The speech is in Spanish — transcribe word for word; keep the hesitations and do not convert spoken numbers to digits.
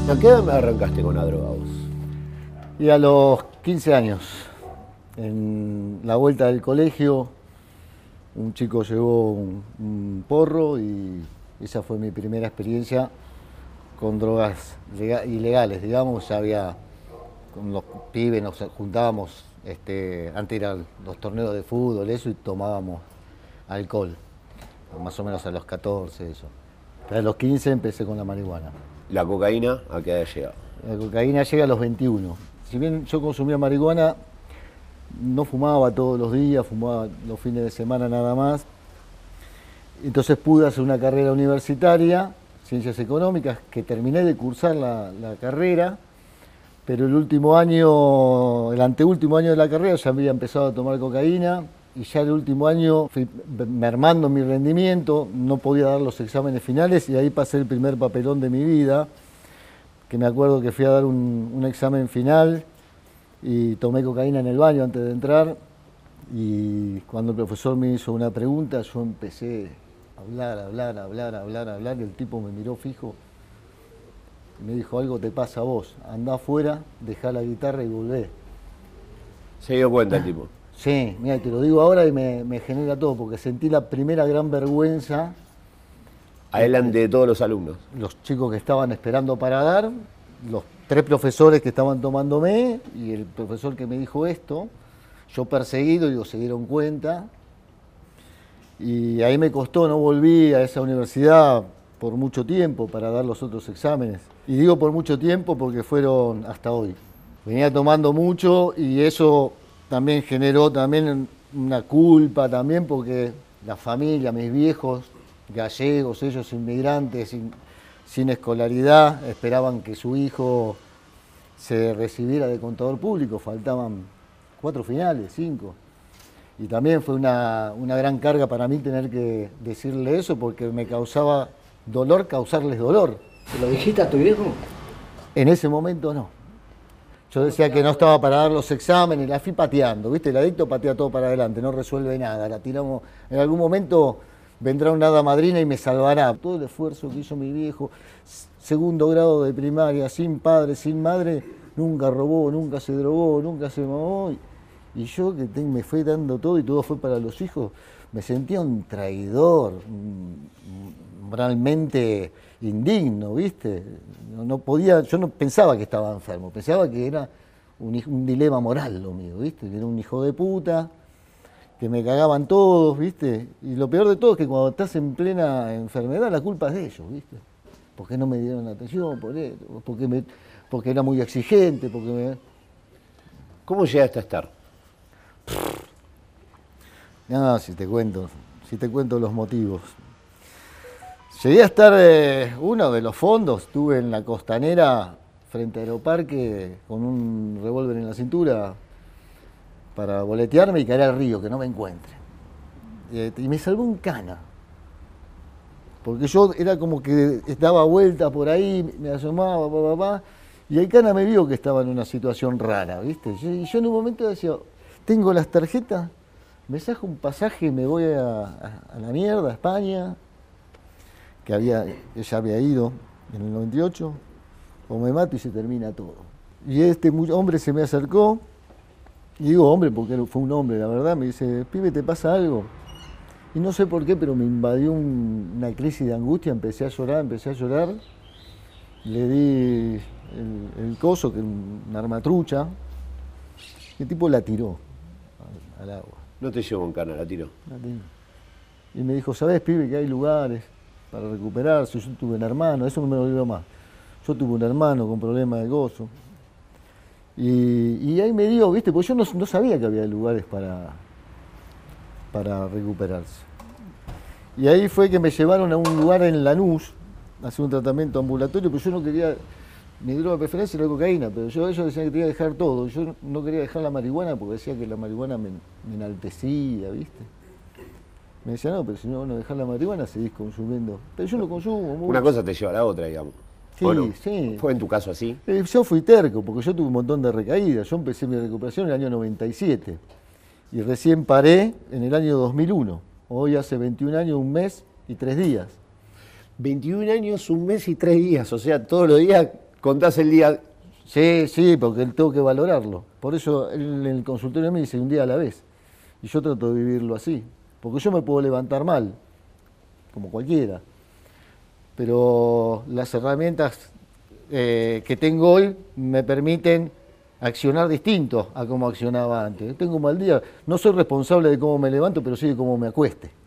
¿A qué edad arrancaste con la droga vos? Y a los quince años, en la vuelta del colegio, un chico llevó un, un porro y esa fue mi primera experiencia con drogas ilegales, digamos. Ya había, con los pibes nos juntábamos, este, antes eran los torneos de fútbol, eso, y tomábamos alcohol, más o menos a los catorce, eso. Pero a los quince empecé con la marihuana. ¿La cocaína a qué edad llega? La cocaína llega a los veintiuno. Si bien yo consumía marihuana, no fumaba todos los días, fumaba los fines de semana nada más. Entonces pude hacer una carrera universitaria, Ciencias Económicas, que terminé de cursar la, la carrera, pero el último año, el anteúltimo año de la carrera ya había empezado a tomar cocaína y ya el último año fui mermando mi rendimiento, no podía dar los exámenes finales y ahí pasé el primer papelón de mi vida, que me acuerdo que fui a dar un, un examen final y tomé cocaína en el baño antes de entrar, y cuando el profesor me hizo una pregunta yo empecé a hablar, hablar, hablar, hablar, hablar, y el tipo me miró fijo y me dijo: algo te pasa a vos, andá afuera, dejá la guitarra y volvé. ¿Se dio cuenta el tipo? Sí, mira, te lo digo ahora y me, me genera todo, porque sentí la primera gran vergüenza. Adelante de todos los alumnos. Los chicos que estaban esperando para dar, los tres profesores que estaban tomándome y el profesor que me dijo esto, yo perseguido, digo, se dieron cuenta. Y ahí me costó, no volví a esa universidad por mucho tiempo para dar los otros exámenes. Y digo por mucho tiempo porque fueron hasta hoy. Venía tomando mucho y eso también generó también una culpa también, porque la familia, mis viejos gallegos, ellos inmigrantes, sin, sin escolaridad, esperaban que su hijo se recibiera de contador público, faltaban cuatro finales, cinco. Y también fue una, una gran carga para mí tener que decirle eso, porque me causaba dolor causarles dolor. ¿Se lo dijiste a tu viejo? En ese momento no. Yo decía que no estaba para dar los exámenes, la fui pateando, ¿viste? El adicto patea todo para adelante, no resuelve nada, la tiramos. En algún momento vendrá una hada madrina y me salvará. Todo el esfuerzo que hizo mi viejo, segundo grado de primaria, sin padre, sin madre, nunca robó, nunca se drogó, nunca se mamó. Y yo que te, me fue dando todo y todo fue para los hijos, me sentía un traidor, moralmente indigno, ¿viste? No, no podía, yo no pensaba que estaba enfermo, pensaba que era un, un dilema moral lo mío, ¿viste? Que era un hijo de puta, que me cagaban todos, ¿viste? Y lo peor de todo es que cuando estás en plena enfermedad la culpa es de ellos, ¿viste? Porque no me dieron atención, por esto, porque, me, porque era muy exigente, porque me... ¿Cómo llegaste a estar? No, si te cuento, si te cuento los motivos. Llegué a estar, eh, uno de los fondos, estuve en la Costanera, frente a Aeroparque, con un revólver en la cintura, para boletearme y caer al río, que no me encuentre. Eh, y me salvó un cana. Porque yo era como que daba vuelta por ahí, me asomaba, papá, papá, y el cana me vio que estaba en una situación rara, ¿viste? Y yo en un momento decía, tengo las tarjetas, me saco un pasaje y me voy a, a, a la mierda, a España, que había, ella había ido en el noventa y ocho, o me mato y se termina todo. Y este hombre se me acercó, y digo hombre porque fue un hombre, la verdad, me dice, pibe, ¿te pasa algo? Y no sé por qué, pero me invadió un, una crisis de angustia, empecé a llorar, empecé a llorar, le di el, el coso, que es una armatrucha, y el tipo la tiró al, al agua. No te llevo en cana, la tiró. La tiró. Y me dijo, ¿sabés, pibe, que hay lugares para recuperarse? Yo tuve un hermano, eso no me lo olvido más. Yo tuve un hermano con problemas de gozo. Y, y ahí me dio, ¿viste? Porque yo no, no sabía que había lugares para, para recuperarse. Y ahí fue que me llevaron a un lugar en Lanús, a hacer un tratamiento ambulatorio, pero yo no quería, mi droga de preferencia era la cocaína, pero yo ellos decían que tenía que dejar todo. Yo no quería dejar la marihuana porque decía que la marihuana me, me enaltecía, ¿viste? Me decía, no, pero si no, no dejás la marihuana, seguís consumiendo. Pero yo no consumo mucho. Una cosa te lleva a la otra, digamos. Sí, bueno, sí. ¿Fue en tu caso así? Eh, yo fui terco, porque yo tuve un montón de recaídas. Yo empecé mi recuperación en el año noventa y siete. Y recién paré en el año dos mil uno. Hoy hace veintiún años, un mes y tres días. veintiún años, un mes y tres días. O sea, todos los días contás el día. Sí, sí, porque tengo que valorarlo. Por eso en el consultorio me dice un día a la vez. Y yo trato de vivirlo así. Porque yo me puedo levantar mal, como cualquiera. Pero las herramientas eh, que tengo hoy me permiten accionar distinto a como accionaba antes. Tengo un mal día. No soy responsable de cómo me levanto, pero sí de cómo me acueste.